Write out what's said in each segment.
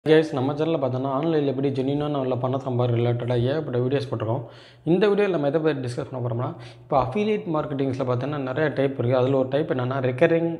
Guys நம்ம சேனலில் பார்த்தோன்னா ஆன்லைனில் எப்படி ஜென்யூனாக உள்ள பண சம்பாதிக்க ரிலேட்டடாக ஏகப்பட்ட வீடியோஸ் போட்டிருக்கோம். இந்த வீடியோவில் நம்ம எதை பற்றி டிஸ்கஸ் பண்ண போகிறோம்னா, இப்போ அஃபிலியேட் மார்க்கெட்டிங்ஸில் பார்த்தோன்னா நிறைய டைப் இருக்குது. அதில் ஒரு டைப் என்னென்னா recurring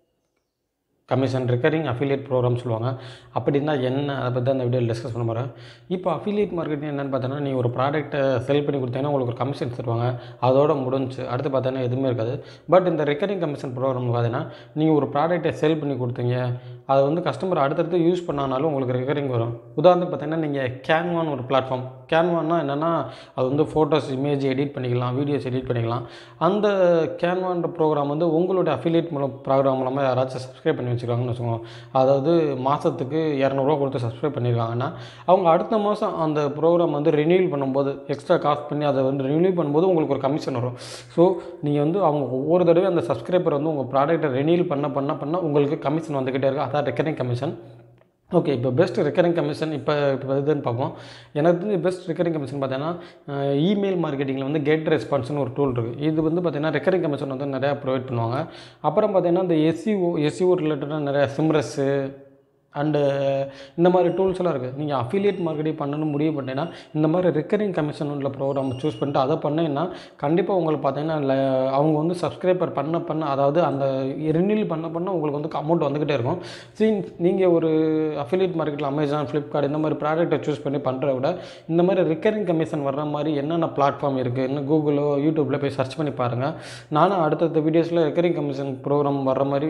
commission, recurring affiliate program சொல்லுவாங்க. அப்படின்னா என்ன, அதை பற்றி தான் இந்த வீடியோவில் டிஸ்கஸ் பண்ண போகிறேன். இப்போ அஃபிலியேட் மார்க்கெட்டிங் என்னென்னு பார்த்தோன்னா, நீங்கள் ஒரு ப்ராடக்ட்டை செல் பண்ணி கொடுத்தீங்கன்னா உங்களுக்கு ஒரு கமிஷன் தருவாங்க. அதோட முடிஞ்சு அடுத்து பார்த்தோன்னா எதுவுமே இருக்காது. பட் இந்த ரெக்கரிங் கமிஷன் ப்ரோக்ராம் பார்த்தீங்கன்னா, நீங்கள் ஒரு ப்ராடக்ட்டை செல் பண்ணி கொடுத்தீங்க, அதை வந்து கஸ்டமர் அடுத்தடுத்து யூஸ் பண்ணாலும் உங்களுக்கு ரெக்கரிங் வரும். உதாரணத்துக்கு பார்த்தீங்கன்னா, நீங்கள் கேன்வான்னு ஒரு பிளாட்ஃபார்ம், கேன்வான்னா என்னென்னா அது வந்து ஃபோட்டோஸ், இமேஜ் எடிட் பண்ணிக்கலாம், வீடியோஸ் எடிட் பண்ணிக்கலாம். அந்த கேன்வான்ற ப்ரோக்ராம் வந்து உங்களுடைய அஃபிலியேட் ப்ரோக்ராம் மூலமாக யாராச்சும் சப்ஸ்கிரைப் பண்ணி வச்சுருக்காங்கன்னு வச்சுக்கோங்க. அதாவது மாதத்துக்கு 200 கொடுத்து சப்ஸ்கிரைப் பண்ணியிருக்காங்கன்னா, அவங்க அடுத்த மாதம் அந்த ப்ரோக்ராம் வந்து ரினியூவல் பண்ணும்போது எக்ஸ்ட்ரா காஸ்ட் பண்ணி அதை வந்து ரினியூவல் பண்ணும்போது உங்களுக்கு ஒரு கமிஷன் வரும். ஸோ நீங்கள் வந்து அவங்க ஒவ்வொரு தடவை அந்த சப்ஸ்கிரைபர் வந்து உங்கள் ப்ராடக்ட்டை ரினியூவல் பண்ண உங்களுக்கு கமிஷன் வந்துக்கிட்டே இருக்குது. அதான் ரெக்கரிங் கமிஷன். ஓகே, இப்போ பெஸ்ட் ரெக்கரிங் கமிஷன் இப்போ இதுன்னு பார்ப்போம். எனக்கு பெஸ்ட் ரெக்கரிங் கமிஷன் பார்த்தீங்கன்னா, இமெயில் மார்க்கெட்டிங்கில் வந்து கெட் ரெஸ்பான்ஸ்னு ஒரு டூல் இருக்குது. இது வந்து பார்த்தீங்கன்னா ரெக்கரிங் கமிஷன் வந்து நிறையா ப்ரொவைட் பண்ணுவாங்க. அப்புறம் பார்த்தீங்கன்னா இந்த எஸ்இஓ ரிலேட்டடாக நிறையா சிம்ரஸ்ஸு அண்டு இந்த மாதிரி டூல்ஸ் எல்லாம் இருக்குது. நீங்கள் அஃபிலியேட் மார்க்கெட்டிங் பண்ணணும்னு முடிவு பண்ணிட்டீங்கன்னா, இந்த மாதிரி ரெக்கரிங் கமிஷன் உள்ள ப்ரோக்ராம் சூஸ் பண்ணிட்டு அதை பண்ணிங்கன்னா கண்டிப்பாக உங்களுக்கு பார்த்தீங்கன்னா அவங்க வந்து சப்ஸ்கிரைபர் பண்ண அதாவது அந்த ரினியூவல் பண்ண உங்களுக்கு வந்து அமௌண்ட் வந்துக்கிட்டே இருக்கும். நீங்கள் ஒரு அஃபிலியேட் மார்க்கெட்டில் அமேசான், ஃப்ளிப்கார்ட் இந்த மாதிரி ப்ராடக்ட்டை சூஸ் பண்ணி பண்ணுறத விட இந்த மாதிரி ரெக்கரிங் கமிஷன் வர்ற மாதிரி என்னென்ன பிளாட்ஃபார்ம் இருக்குது, இன்னும் கூகுளோ யூடியூப்பில் போய் சர்ச் பண்ணி பாருங்கள். நானும் அடுத்தடுத்த வீடியோஸில் ரெக்கரிங் கமிஷன் ப்ரோக்ராம் வர்ற மாதிரி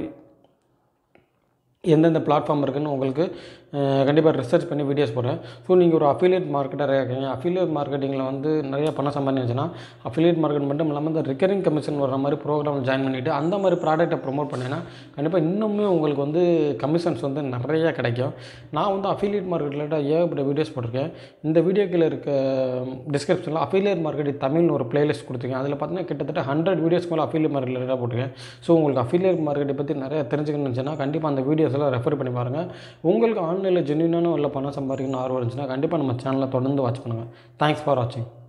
எந்தெந்த பிளாட்ஃபார்ம் இருக்குதுன்னு உங்களுக்கு கண்டிப்பாக ரிசர்ச் பண்ணி வீடியோஸ் போடுறேன். ஸோ நீங்கள் ஒரு அஃபிலியேட் மார்க்கெட்டராக இருக்கீங்க, அஃபிலியேட் மார்க்கெட்டிங்கில் வந்து நிறைய பணம் சம்பாதிச்சுன்னா அஃபிலியேட் மார்க்கெட் மட்டும் இல்லாமல் இந்த ரெக்கரிங் கமிஷன் வர மாதிரி ப்ரோக்ராம் ஜாயின் பண்ணிவிட்டு அந்த மாதிரி ப்ராடக்ட்டை ப்ரொமோட் பண்ணிங்கன்னா கண்டிப்பாக இன்னுமே உங்களுக்கு வந்து கமிஷன்ஸ் வந்து நிறையா கிடைக்கும். நான் வந்து அஃபிலியேட் மார்க்கெட்டில் ஏகப்பட்ட வீடியோஸ் போட்டிருக்கேன். இந்த வீடியோக்கில் இருக்க டிஸ்கிரிப்ஷனில் அஃபிலியேட் மார்க்கெட்டிங் தமிழ்னு ஒரு பிளேலிஸ்ட் கொடுத்துருக்கேன். அதில் பார்த்தீங்கன்னா கிட்டத்தட்ட 100 வீடியோஸ் மேலே அஃபிலியேட் மார்க்கெட் ரிலேட்டடாக போட்டிருக்கேன். ஸோ உங்களுக்கு அஃபிலியேட் மார்க்கெட்டை பற்றி நிறையா தெரிஞ்சுக்கணும்னு இருந்துச்சுன்னா கண்டிப்பாக அந்த வீடியோஸ் எல்லாம் ரெஃபர் பண்ணி பாருங்கள். உங்களுக்கு ஆன்லைனில் ஜென்யூனான உள்ள பணம் சம்பாதிக்கணும்னு ஆர்வம் இருந்துச்சுன்னா கண்டிப்பாக நம்ம சேனலை தொடர்ந்து வாட்ச் பண்ணுங்கள். தேங்க்ஸ் ஃபார் வாட்சிங்.